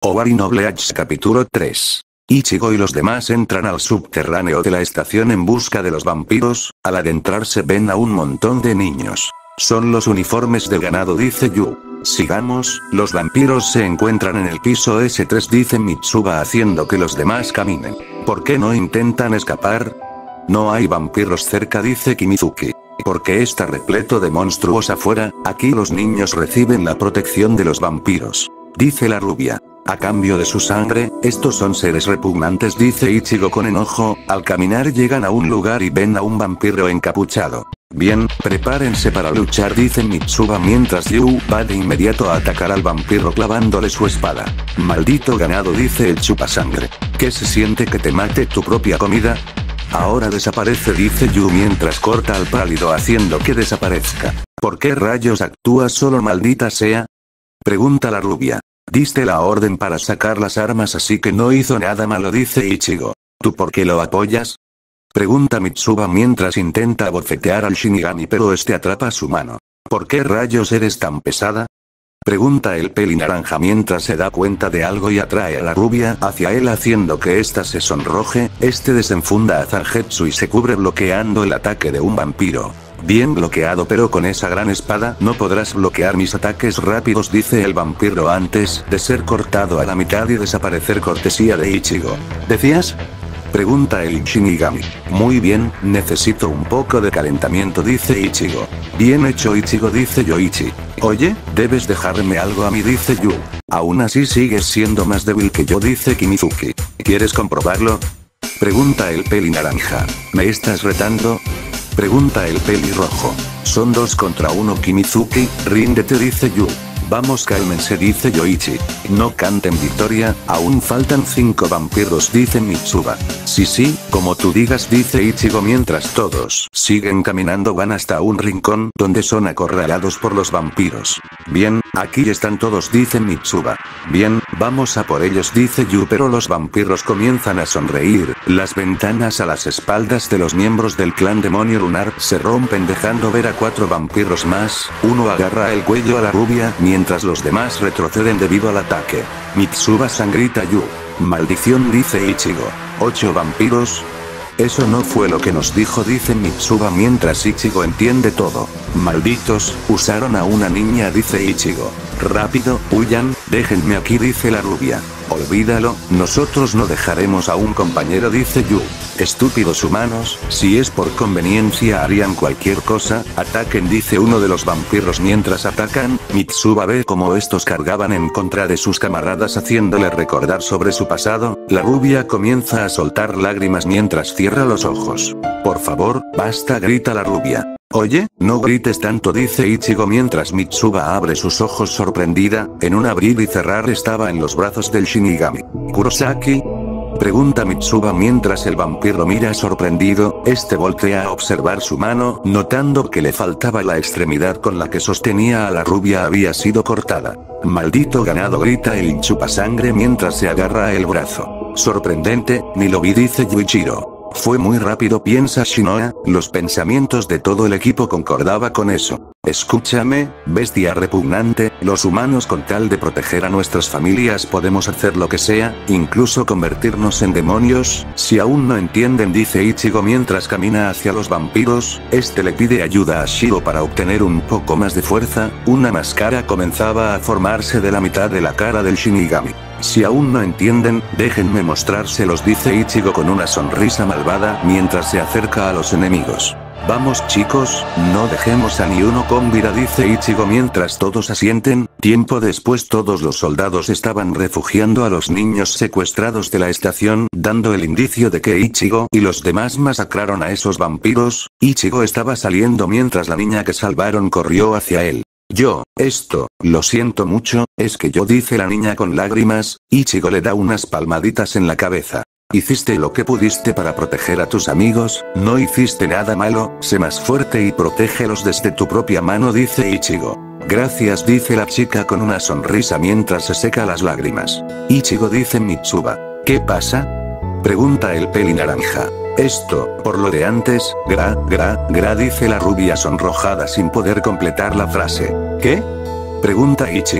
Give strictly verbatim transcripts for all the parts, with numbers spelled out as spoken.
Owari no Bleach capítulo tres. Ichigo y los demás entran al subterráneo de la estación en busca de los vampiros. Al adentrarse ven a un montón de niños. Son los uniformes del ganado, dice Yu. Sigamos, los vampiros se encuentran en el piso ese tres, dice Mitsuba haciendo que los demás caminen. ¿Por qué no intentan escapar? No hay vampiros cerca, dice Kimizuki. Porque está repleto de monstruos afuera. Aquí los niños reciben la protección de los vampiros, dice la rubia. A cambio de su sangre, estos son seres repugnantes, dice Ichigo con enojo. Al caminar llegan a un lugar y ven a un vampiro encapuchado. Bien, prepárense para luchar, dice Mitsuba mientras Yu va de inmediato a atacar al vampiro clavándole su espada. Maldito ganado, dice el chupasangre. ¿Qué se siente que te mate tu propia comida? Ahora desaparece, dice Yu mientras corta al pálido haciendo que desaparezca. ¿Por qué rayos actúas solo, maldita sea? Pregunta la rubia. Diste la orden para sacar las armas, así que no hizo nada malo, dice Ichigo. ¿Tú por qué lo apoyas? Pregunta Mitsuba mientras intenta abofetear al Shinigami pero este atrapa su mano. ¿Por qué rayos eres tan pesada? Pregunta el peli naranja mientras se da cuenta de algo y atrae a la rubia hacia él haciendo que ésta se sonroje. Este desenfunda a Zangetsu y se cubre bloqueando el ataque de un vampiro. Bien bloqueado, pero con esa gran espada no podrás bloquear mis ataques rápidos, dice el vampiro antes de ser cortado a la mitad y desaparecer, cortesía de Ichigo. ¿Decías? Pregunta el Shinigami. Muy bien, necesito un poco de calentamiento, dice Ichigo. Bien hecho, Ichigo, dice Yoichi. Oye, debes dejarme algo a mí, dice Yu. Aún así sigues siendo más débil que yo, dice Kimizuki. ¿Quieres comprobarlo? Pregunta el peli naranja. ¿Me estás retando? Pregunta el pelirrojo. Son dos contra uno, Kimizuki, ríndete, dice Yu. Vamos, cálmense, dice Yoichi. No canten victoria, aún faltan cinco vampiros, dice Mitsuba. Sí sí, como tú digas, dice Ichigo mientras todos siguen caminando. Van hasta un rincón donde son acorralados por los vampiros. Bien, aquí están todos, dice Mitsuba. Bien, vamos a por ellos, dice Yu, pero los vampiros comienzan a sonreír. Las ventanas a las espaldas de los miembros del clan demonio lunar se rompen dejando ver a cuatro vampiros más. Uno agarra el cuello a la rubia mientras los demás retroceden debido al ataque. Mitsuba sangrita Yu. Maldición, dice Ichigo. ¿Ocho vampiros? Eso no fue lo que nos dijo, dice Mitsuba mientras Ichigo entiende todo. Malditos, usaron a una niña, dice Ichigo. Rápido, huyan, déjenme aquí, dice la rubia. Olvídalo, nosotros no dejaremos a un compañero, dice Yu. Estúpidos humanos, si es por conveniencia harían cualquier cosa. Ataquen, dice uno de los vampiros mientras atacan. Mitsuba ve como estos cargaban en contra de sus camaradas haciéndole recordar sobre su pasado. La rubia comienza a soltar lágrimas mientras cierra los ojos. Por favor, basta, grita la rubia. Oye, no grites tanto, dice Ichigo mientras Mitsuba abre sus ojos sorprendida. En un abrir y cerrar estaba en los brazos del Shinigami. ¿Kurosaki? Pregunta Mitsuba mientras el vampiro mira sorprendido. Este voltea a observar su mano, notando que le faltaba la extremidad con la que sostenía a la rubia había sido cortada. Maldito ganado, grita el chupasangre mientras se agarra el brazo. Sorprendente, ni lo vi, dice Yuichiro. Fue muy rápido, piensa Shinoa. Los pensamientos de todo el equipo concordaba con eso. Escúchame, bestia repugnante, los humanos con tal de proteger a nuestras familias podemos hacer lo que sea, incluso convertirnos en demonios. Si aún no entienden, dice Ichigo mientras camina hacia los vampiros. Este le pide ayuda a Shiro para obtener un poco más de fuerza. Una máscara comenzaba a formarse de la mitad de la cara del Shinigami. Si aún no entienden, déjenme mostrárselos, dice Ichigo con una sonrisa malvada mientras se acerca a los enemigos. Vamos chicos, no dejemos a ni uno con vida, dice Ichigo mientras todos asienten. Tiempo después todos los soldados estaban refugiando a los niños secuestrados de la estación, dando el indicio de que Ichigo y los demás masacraron a esos vampiros. Ichigo estaba saliendo mientras la niña que salvaron corrió hacia él. Yo, esto, lo siento mucho, es que yo, dice la niña con lágrimas. Ichigo le da unas palmaditas en la cabeza. Hiciste lo que pudiste para proteger a tus amigos, no hiciste nada malo, sé más fuerte y protégelos desde tu propia mano, dice Ichigo. Gracias, dice la chica con una sonrisa mientras se seca las lágrimas. Ichigo, dice Mitsuba. ¿Qué pasa? Pregunta el peli naranja. Esto, por lo de antes, gra, gra, gra, dice la rubia sonrojada sin poder completar la frase. ¿Qué? Pregunta Ichigo.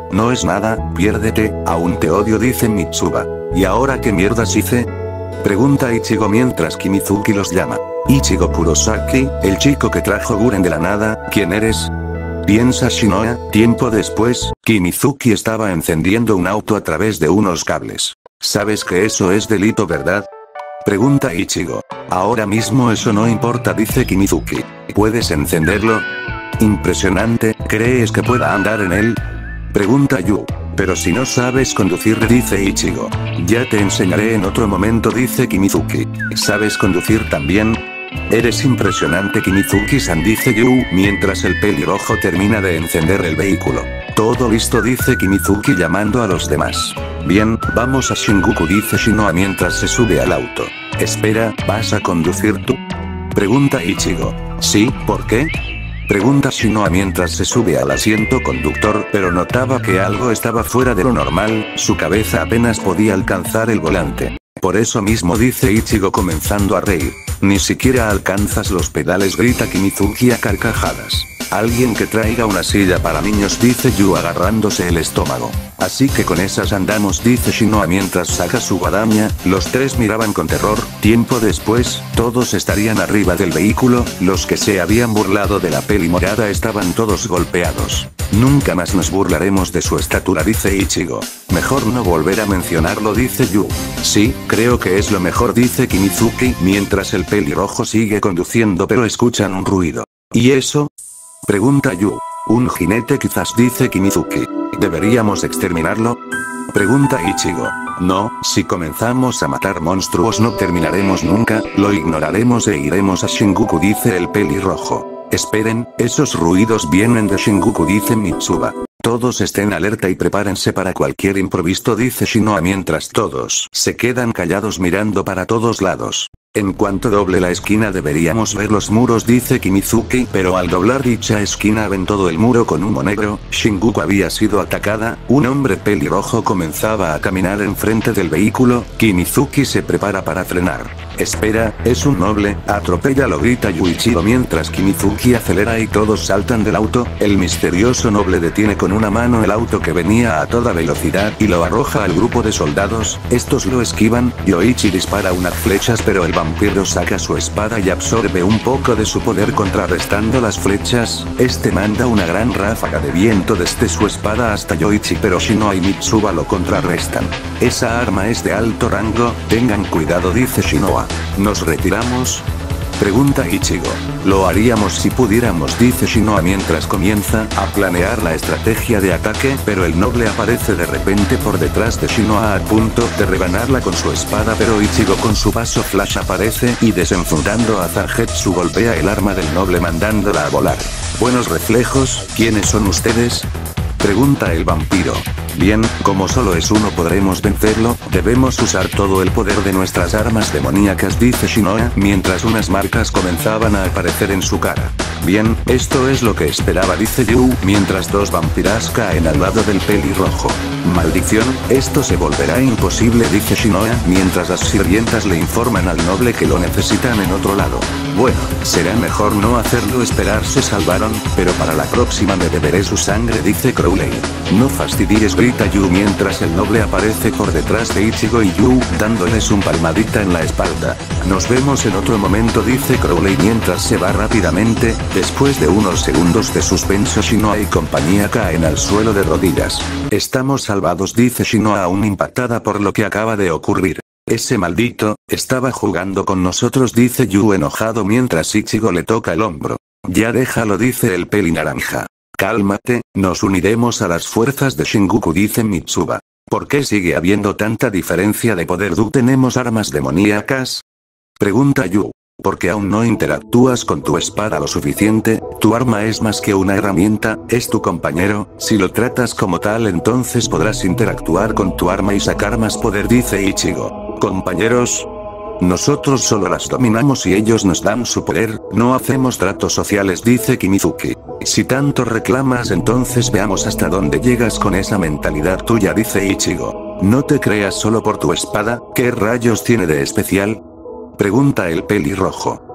No es nada, piérdete, aún te odio, dice Mitsuba. ¿Y ahora qué mierdas hice? Pregunta Ichigo mientras Kimizuki los llama. Ichigo Kurosaki, el chico que trajo Guren de la nada, ¿quién eres? Piensa Shinoa. Tiempo después, Kimizuki estaba encendiendo un auto a través de unos cables. ¿Sabes que eso es delito, verdad? Pregunta Ichigo. Ahora mismo eso no importa, dice Kimizuki. ¿Puedes encenderlo? Impresionante, ¿crees que pueda andar en él? Pregunta Yu. Pero si no sabes conducir, dice Ichigo. Ya te enseñaré en otro momento, dice Kimizuki. ¿Sabes conducir también? Eres impresionante, Kimizuki-san, dice Yu, mientras el pelirrojo termina de encender el vehículo. Todo listo, dice Kimizuki llamando a los demás. Bien, vamos a Shinjuku, dice Shinoa mientras se sube al auto. Espera, ¿vas a conducir tú? Pregunta Ichigo. Sí, ¿por qué? Pregunta Shinoa mientras se sube al asiento conductor, pero notaba que algo estaba fuera de lo normal, su cabeza apenas podía alcanzar el volante. Por eso mismo, dice Ichigo comenzando a reír. Ni siquiera alcanzas los pedales, grita Kimizuki a carcajadas. Alguien que traiga una silla para niños, dice Yu agarrándose el estómago. Así que con esas andamos, dice Shinoa mientras saca su guadaña. Los tres miraban con terror. Tiempo después, todos estarían arriba del vehículo, los que se habían burlado de la peli morada estaban todos golpeados. Nunca más nos burlaremos de su estatura, dice Ichigo. Mejor no volver a mencionarlo, dice Yu. Sí, creo que es lo mejor, dice Kimizuki, mientras el pelirrojo sigue conduciendo, pero escuchan un ruido. ¿Y eso? Pregunta Yu. Un jinete quizás, dice Kimizuki. ¿Deberíamos exterminarlo? Pregunta Ichigo. No, si comenzamos a matar monstruos no terminaremos nunca, lo ignoraremos e iremos a Shinjuku, dice el pelirrojo. Esperen, esos ruidos vienen de Shinjuku, dice Mitsuba. Todos estén alerta y prepárense para cualquier imprevisto, dice Shinoa mientras todos se quedan callados mirando para todos lados. En cuanto doble la esquina deberíamos ver los muros, dice Kimizuki, pero al doblar dicha esquina ven todo el muro con humo negro. Shinjuku había sido atacada, un hombre pelirrojo comenzaba a caminar enfrente del vehículo, Kimizuki se prepara para frenar. Espera, es un noble, atropéllalo, grita Yuichiro mientras Kimizuki acelera y todos saltan del auto. El misterioso noble detiene con una mano el auto que venía a toda velocidad y lo arroja al grupo de soldados. Estos lo esquivan, Yoichi dispara unas flechas pero el vampiro saca su espada y absorbe un poco de su poder contrarrestando las flechas. Este manda una gran ráfaga de viento desde su espada hasta Yoichi, pero Shinoa y Mitsuba lo contrarrestan. Esa arma es de alto rango, tengan cuidado, dice Shinoa. ¿Nos retiramos? Pregunta Ichigo. Lo haríamos si pudiéramos, dice Shinoa mientras comienza a planear la estrategia de ataque, pero el noble aparece de repente por detrás de Shinoa a punto de rebanarla con su espada, pero Ichigo con su paso flash aparece y desenfundando a Zangetsu golpea el arma del noble mandándola a volar. Buenos reflejos, ¿quiénes son ustedes? Pregunta el vampiro. Bien, como solo es uno podremos vencerlo, debemos usar todo el poder de nuestras armas demoníacas, dice Shinoa, mientras unas marcas comenzaban a aparecer en su cara. Bien, esto es lo que esperaba, dice Yu, mientras dos vampiras caen al lado del pelirrojo. Maldición, esto se volverá imposible, dice Shinoa, mientras las sirvientas le informan al noble que lo necesitan en otro lado. Bueno, será mejor no hacerlo esperar, se salvaron, pero para la próxima me beberé su sangre, dice Crowley. No fastidies, grita Yu mientras el noble aparece por detrás de Ichigo y Yu, dándoles un palmadita en la espalda. Nos vemos en otro momento, dice Crowley mientras se va rápidamente. Después de unos segundos de suspenso, Shinoa y compañía caen al suelo de rodillas. Estamos salvados, dice Shinoa aún impactada por lo que acaba de ocurrir. Ese maldito, estaba jugando con nosotros, dice Yu enojado mientras Ichigo le toca el hombro. Ya déjalo, dice el peli naranja. Cálmate, nos uniremos a las fuerzas de Shinjuku, dice Mitsuba. ¿Por qué sigue habiendo tanta diferencia de poder? ¿Tú tenemos armas demoníacas? Pregunta Yu. Porque aún no interactúas con tu espada lo suficiente, tu arma es más que una herramienta, es tu compañero, si lo tratas como tal entonces podrás interactuar con tu arma y sacar más poder, dice Ichigo. ¿Compañeros? Nosotros solo las dominamos y ellos nos dan su poder, no hacemos tratos sociales, dice Kimizuki. Si tanto reclamas entonces veamos hasta dónde llegas con esa mentalidad tuya, dice Ichigo. No te creas solo por tu espada, ¿qué rayos tiene de especial? Pregunta el pelirrojo.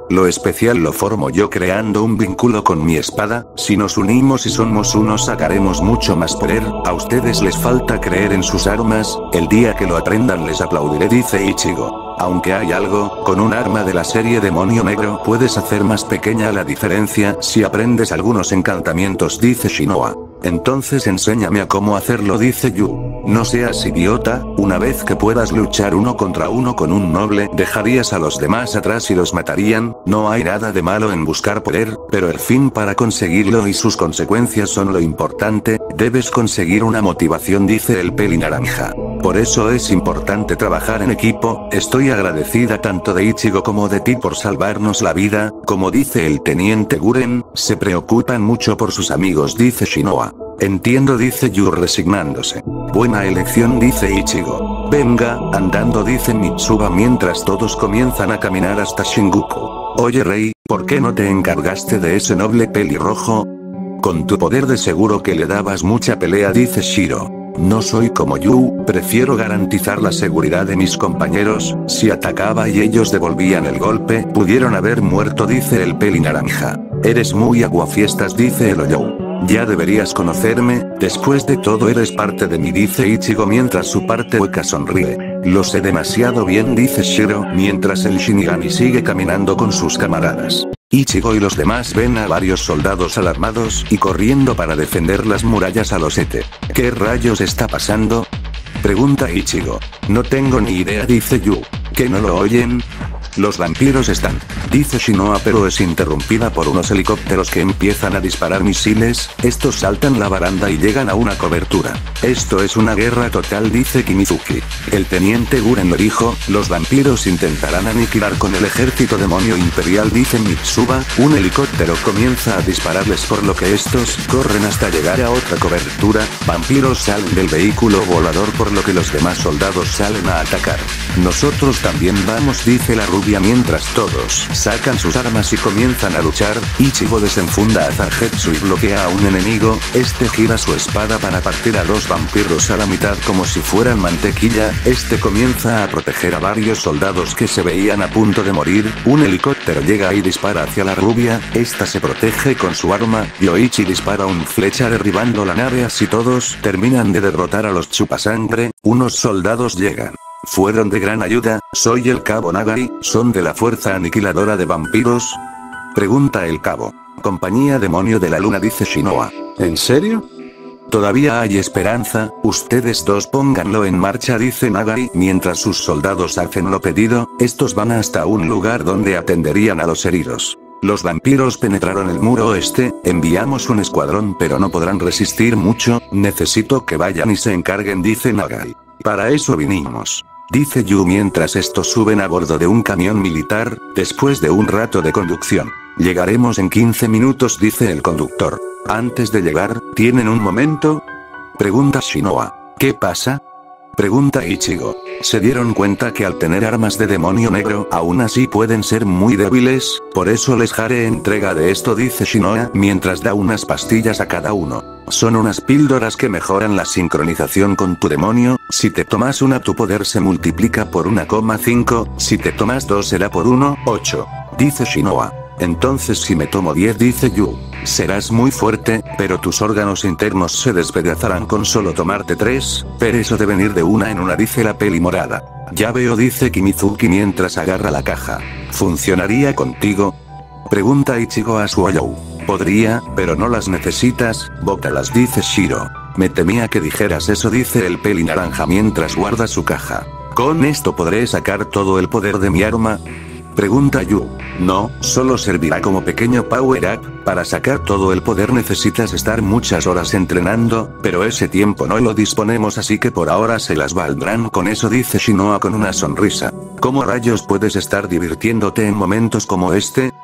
Lo especial lo formo yo creando un vínculo con mi espada, si nos unimos y somos uno sacaremos mucho más poder, a ustedes les falta creer en sus armas, el día que lo aprendan les aplaudiré, dice Ichigo. Aunque hay algo, con un arma de la serie Demonio Negro puedes hacer más pequeña la diferencia si aprendes algunos encantamientos, dice Shinoa. Entonces enséñame a cómo hacerlo, dice Yu. No seas idiota, una vez que puedas luchar uno contra uno con un noble, dejarías a los demás atrás y los matarían, no hay nada de malo en buscar poder, pero el fin para conseguirlo y sus consecuencias son lo importante, debes conseguir una motivación, dice el peli naranja. Por eso es importante trabajar en equipo, estoy agradecida tanto de Ichigo como de ti por salvarnos la vida, como dice el teniente Guren, se preocupan mucho por sus amigos, dice Shinoa. Entiendo, dice Yu resignándose. Buena elección, dice Ichigo. Venga, andando, dice Mitsuba mientras todos comienzan a caminar hasta Shinjuku. Oye Rei, ¿por qué no te encargaste de ese noble pelirrojo? Con tu poder de seguro que le dabas mucha pelea, dice Shiro. No soy como Yu, prefiero garantizar la seguridad de mis compañeros, si atacaba y ellos devolvían el golpe, pudieron haber muerto, dice el peli naranja. Eres muy aguafiestas, dice el Oyou. Ya deberías conocerme, después de todo eres parte de mí, dice Ichigo mientras su parte hueca sonríe. Lo sé demasiado bien, dice Shiro mientras el Shinigami sigue caminando con sus camaradas. Ichigo y los demás ven a varios soldados alarmados y corriendo para defender las murallas a los Ete. ¿Qué rayos está pasando? Pregunta Ichigo. No tengo ni idea, dice Yu. ¿Que no lo oyen? Los vampiros están, dice Shinoa, pero es interrumpida por unos helicópteros que empiezan a disparar misiles, estos saltan la baranda y llegan a una cobertura. Esto es una guerra total, dice Kimizuki. El teniente Guren lo dijo, los vampiros intentarán aniquilar con el ejército demonio imperial, dice Mitsuba, un helicóptero comienza a dispararles por lo que estos corren hasta llegar a otra cobertura, vampiros salen del vehículo volador por lo que los demás soldados salen a atacar. Nosotros también vamos, dice la rubia mientras todos sacan sus armas y comienzan a luchar. Ichigo desenfunda a Zangetsu y bloquea a un enemigo, este gira su espada para partir a dos vampiros a la mitad como si fueran mantequilla, este comienza a proteger a varios soldados que se veían a punto de morir, un helicóptero llega y dispara hacia la rubia, esta se protege con su arma, Yoichi dispara un flecha derribando la nave, así todos terminan de derrotar a los chupasangre, unos soldados llegan. Fueron de gran ayuda, soy el cabo Nagai, ¿son de la fuerza aniquiladora de vampiros? Pregunta el cabo. Compañía demonio de la luna, dice Shinoa. ¿En serio? Todavía hay esperanza, ustedes dos pónganlo en marcha, dice Nagai mientras sus soldados hacen lo pedido, estos van hasta un lugar donde atenderían a los heridos. Los vampiros penetraron el muro oeste, enviamos un escuadrón pero no podrán resistir mucho, necesito que vayan y se encarguen, dice Nagai. Para eso vinimos. Dice Yu mientras estos suben a bordo de un camión militar, después de un rato de conducción. Llegaremos en quince minutos, dice el conductor. Antes de llegar, ¿tienen un momento? Pregunta Shinoa. ¿Qué pasa? Pregunta Ichigo. Se dieron cuenta que al tener armas de demonio negro, aún así pueden ser muy débiles, por eso les haré entrega de esto, dice Shinoa mientras da unas pastillas a cada uno. Son unas píldoras que mejoran la sincronización con tu demonio, si te tomas una tu poder se multiplica por uno coma cinco, si te tomas dos será por uno coma ocho. Dice Shinoa. Entonces si me tomo diez, dice Yu. Serás muy fuerte, pero tus órganos internos se despedazarán con solo tomarte tres, pero eso de venir de una en una, dice la peli morada. Ya veo, dice Kimizuki mientras agarra la caja. ¿Funcionaría contigo? Pregunta Ichigo a su Oyou. Podría, pero no las necesitas, bótalas, dice Shiro. Me temía que dijeras eso, dice el peli naranja mientras guarda su caja. ¿Con esto podré sacar todo el poder de mi arma? Pregunta Yu. No, solo servirá como pequeño power up, para sacar todo el poder necesitas estar muchas horas entrenando, pero ese tiempo no lo disponemos así que por ahora se las valdrán con eso, dice Shinoa con una sonrisa. ¿Cómo rayos puedes estar divirtiéndote en momentos como este?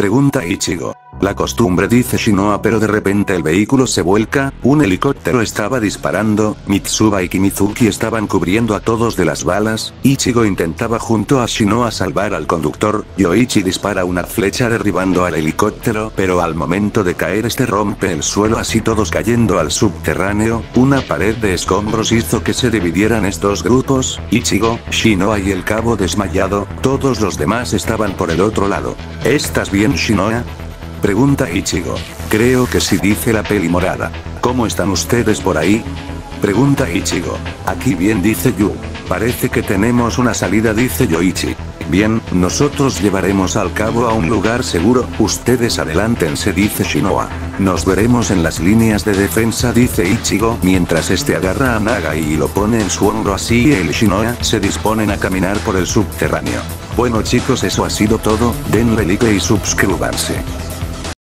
Pregunta Ichigo. La costumbre, dice Shinoa, pero de repente el vehículo se vuelca, un helicóptero estaba disparando, Mitsuba y Kimizuki estaban cubriendo a todos de las balas, Ichigo intentaba junto a Shinoa salvar al conductor, Yoichi dispara una flecha derribando al helicóptero, pero al momento de caer este rompe el suelo, así todos cayendo al subterráneo, una pared de escombros hizo que se dividieran estos grupos, Ichigo, Shinoa y el cabo desmayado, todos los demás estaban por el otro lado. ¿Estás bien, Shinoa? Pregunta Ichigo. Creo que sí, dice la peli morada. ¿Cómo están ustedes por ahí? Pregunta Ichigo. Aquí bien, dice Yu. Parece que tenemos una salida, dice Yoichi. Bien, nosotros llevaremos al cabo a un lugar seguro, ustedes adelántense, dice Shinoa. Nos veremos en las líneas de defensa, dice Ichigo, mientras este agarra a Nagai y lo pone en su hombro, así él y Shinoa se disponen a caminar por el subterráneo. Bueno chicos, eso ha sido todo, denle like y suscríbanse.